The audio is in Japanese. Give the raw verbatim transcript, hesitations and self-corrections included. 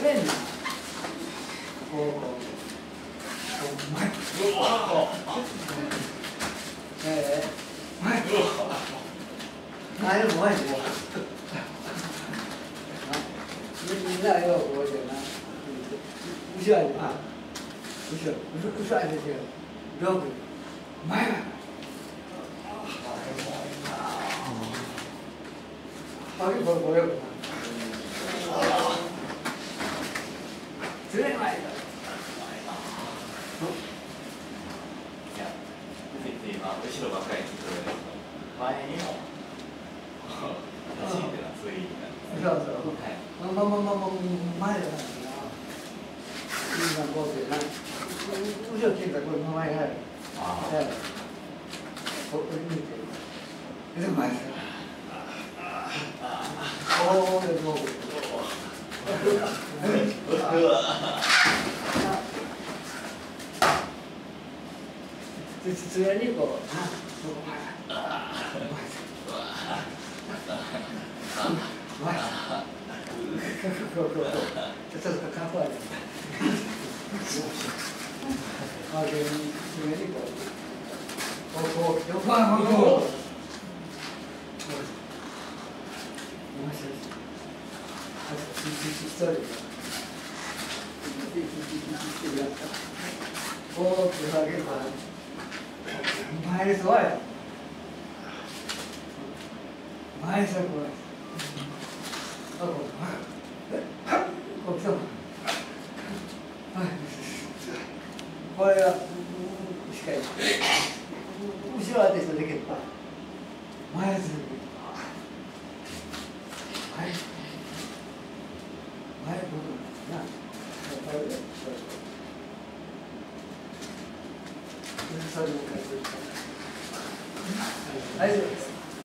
れんな。こうこう。うまい。ええ。うまい。あれうまいね。みんなよく覚えてるな。後ろにあ、後ろ、後ろに出てる。両手。前は。あれこれこれ。ずれない。 今後ろばっかりに聞こえる前にも走ってたそういう意味なんです。 そうそう。はい。まあまあまあまあ前だな。今こうでな。後ろ聞いたらこれ前がある。ああ。ここに見て。で前です。おおでもう。うわ。つやにこう。ちょっとかっこ悪い。あ、で、つやにこう。こう、よくある。こう。よしよし。一人。こうって下げるから。前ですわよ。前ですわこれ。あ、こう。こう来たもん。これはしっかり。後ろ当てしてできる。前です。前。前どうな。これで。大丈夫です。